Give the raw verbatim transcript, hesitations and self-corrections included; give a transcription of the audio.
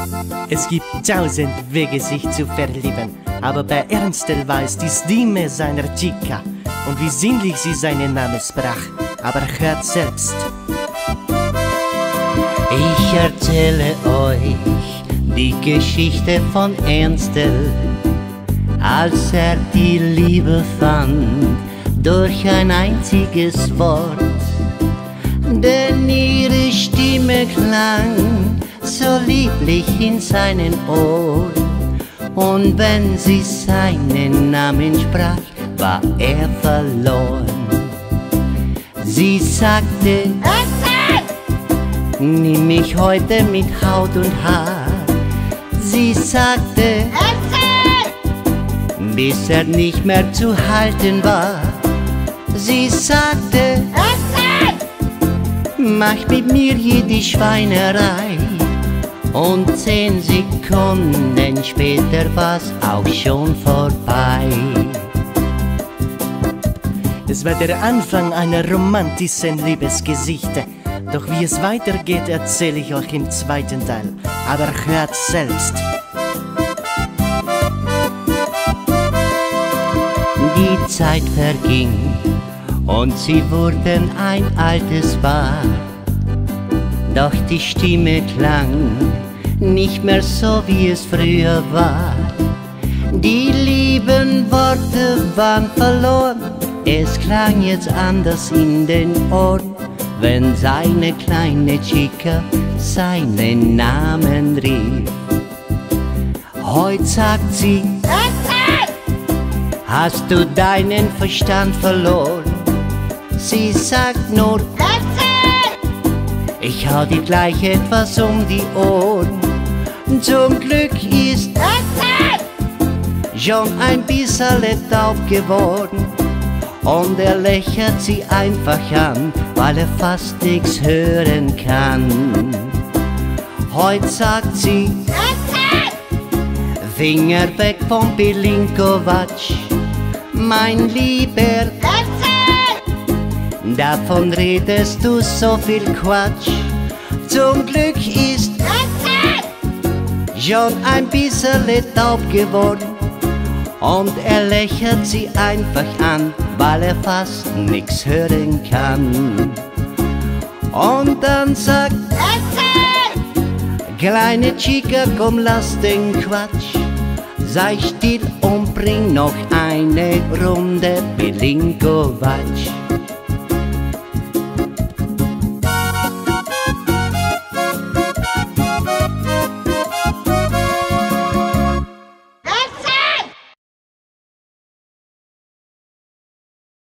Es gibt tausend Wege, sich zu verlieben, aber bei Ernstel war es die Stimme seiner Chica und wie sinnlich sie seinen Namen sprach. Aber hört selbst. Ich erzähle euch die Geschichte von Ernstel, als er die Liebe fand durch ein einziges Wort. Denn ihre Stimme klang so lieblich in seinen Ohren, und wenn sie seinen Namen sprach, war er verloren. Sie sagte: Ernstel! Nimm mich heute mit Haut und Haar. Sie sagte: Ernstel! Bis er nicht mehr zu halten war. Sie sagte: Ernstel! Mach mit mir hier die Schweinerei. Und zehn Sekunden später war's auch schon vorbei. Es war der Anfang einer romantischen Liebesgeschichte. Doch wie es weitergeht, erzähle ich euch im zweiten Teil. Aber hört selbst. Die Zeit verging und sie wurden ein altes Paar. Doch die Stimme klang nicht mehr so, wie es früher war. Die lieben Worte waren verloren, es klang jetzt anders in den Ohren, wenn seine kleine Chica seinen Namen rief. Heut sagt sie: Ernstel! Hast du deinen Verstand verloren? Sie sagt nur: Ernstel! Ich hau dir gleich etwas um die Ohren. Zum Glück ist Ernstel schon ein bisschen taub geworden, und er lächelt sie einfach an, weil er fast nichts hören kann. Heut sagt sie: Ernstel! Finger weg vom Belinko-Watsch, mein Lieber. Ernstel! Davon redest du so viel Quatsch. Zum Glück ist Ernstel schon ein bisschen taub geworden, und er lächelt sie einfach an, weil er fast nix hören kann. Und dann sagt Ernstel! Kleine Chica, komm, lass den Quatsch. Sei still und bring noch eine Runde Belinko-Watsch.